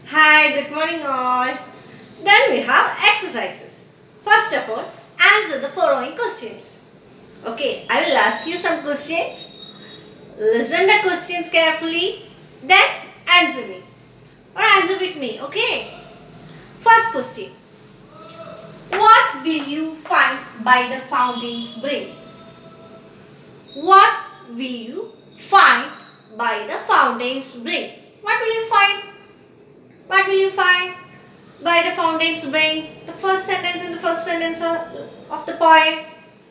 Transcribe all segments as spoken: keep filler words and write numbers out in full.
Hi, good morning all. Then we have exercises. First of all, answer the following questions. Okay, I will ask you some questions. Listen the questions carefully. Then answer me. Or answer with me, okay? First question. What will you find by the fountain's brink? What will you find by the fountain's brink? What will you find? What will you find by the fountain's brink? The first sentence in the first sentence of, of the poem.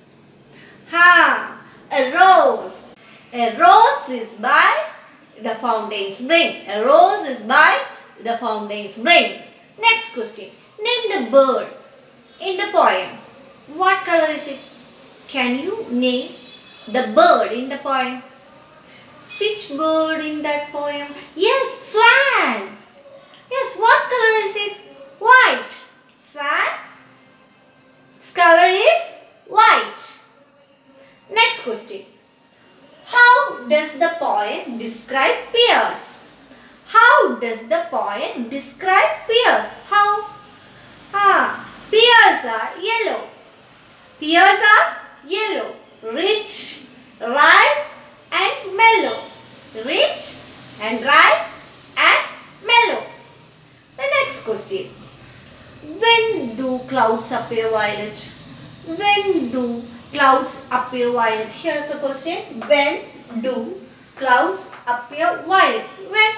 Ha! A rose. A rose is by the fountain's brink. A rose is by the fountain's brink. Next question. Name the bird in the poem. What color is it? Can you name the bird in the poem? Which bird in that poem? Yes, swan. Yes, what color is it? White. Swan. Its color is white. Next question. How does the poem describe pears? How does the poem describe pears? How? Ah, pears are yellow. Pears are yellow. Rich, ripe and mellow. Rich and ripe and mellow. The next question. When do clouds appear violet? When do clouds appear violet? Here's the question. When do clouds appear violet? When?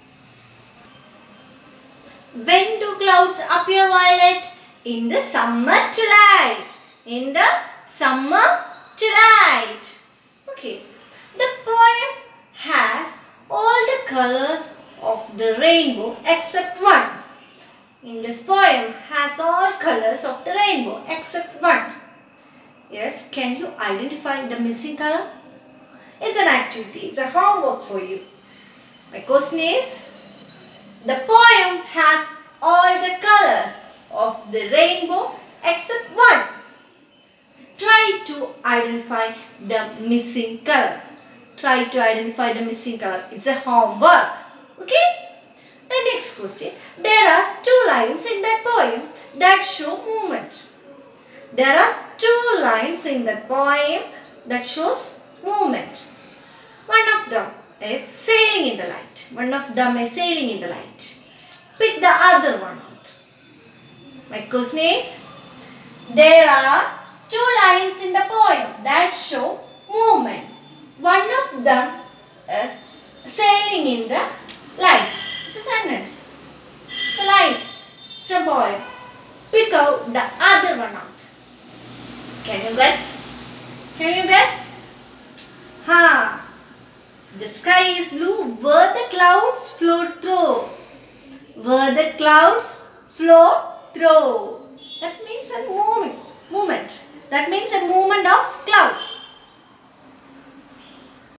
When do clouds appear violet? In the summer twilight. In the summer twilight. Okay. The poem has all the colors of the rainbow except one. In this poem has all colors of the rainbow except one. Yes, can you identify the missing color? It's an activity, it's a homework for you. My question is, the poem has all the colors of the rainbow except one. Try to identify the missing color. Try to identify the missing color. It's a homework. Okay? The next question. There are two lines in that poem that show movement. There are two lines in the poem that shows movement. One of them is sailing in the light. One of them is sailing in the light. Pick the other one out. My question is, there are two lines in the poem that show movement. One of them is sailing in the light. It's a sentence. It's a line from poem. Pick out the other one out. Can you guess? Can you guess? Ha! The sky is blue where the clouds float through. Where the clouds float through. That means a movement. Movement. That means a movement of clouds.